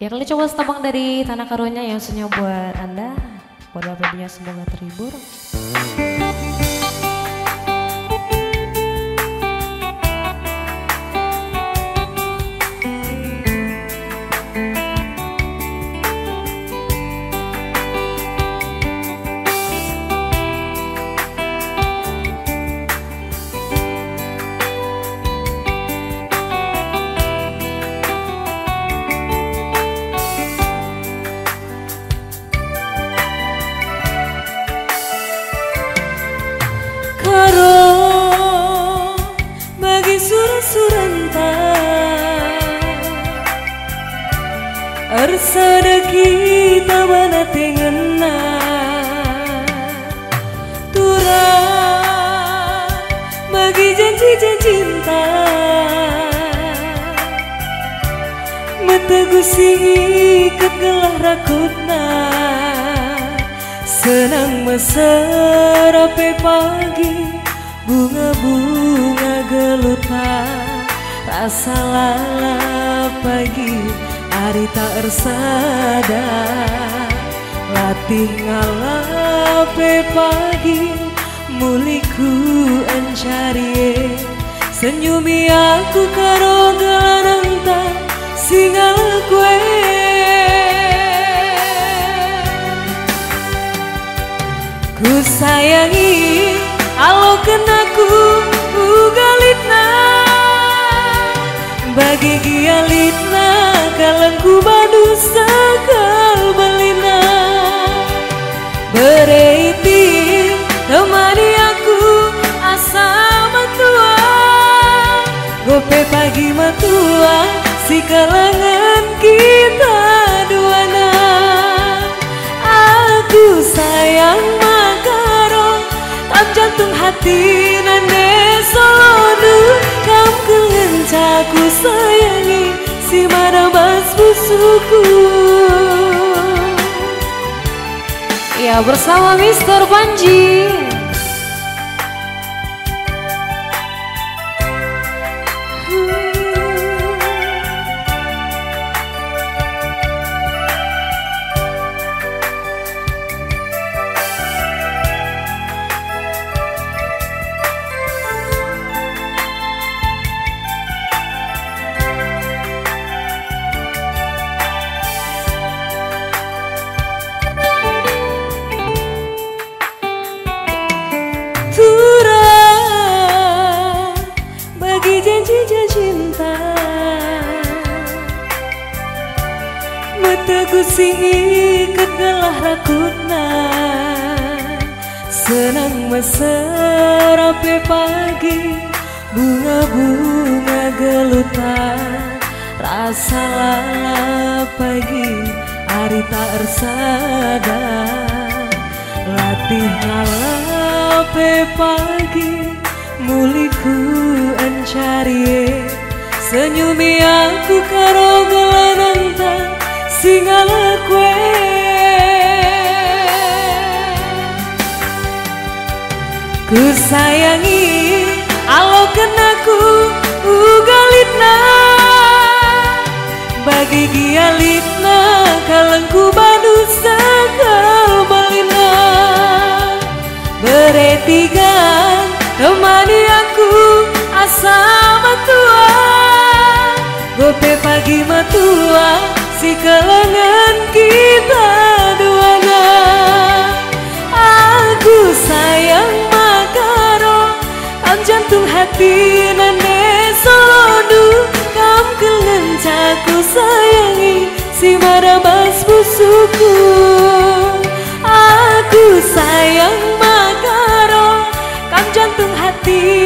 Ya kali coba setambang dari Tanah Karunia yang khususnya buat Anda, buat Bapak Dia semoga terhibur. Arsada kita mana tengena Turah bagi janji-janji cinta Metegusi ikat gelah rakutna Senang meserape pagi Bunga-bunga geluta Rasa lala pagi Hari tak ersada Latih ngalape pagi Muliku encari Senyumi aku karo gelarang tak Singal kue Ku sayangi Alo kenaku Ugalitna Bagi gialitna Kalangku badu sakal belina Bereiti temani aku asa matua Gope pagi matua si kalangan kita duana Aku sayang makaro tam jantung hati nane solodu Kam kelencaku sayangi si marabas busuku. Ya bersama Mr. Panji. Cinta Metegusi ikat gelah rakutna Senang meserape pagi Bunga-bunga geluta Rasa lala pagi Hari tak ersada Latih ngalape pagi Muliku encari Senyumi aku karo gelarang tak Singal kue Ku sayangi Alo kenaku Ugalitna Bagi gialitna Kalangku badu sakal balina Beretigan Temani aku asa matua Gope pagi matua Si kalangan kita duana Aku sayang makaro Am jantung hati nane solodu Kam kelencaku sayangi Si marabas busuku Aku sayang makaro Kam jantung hati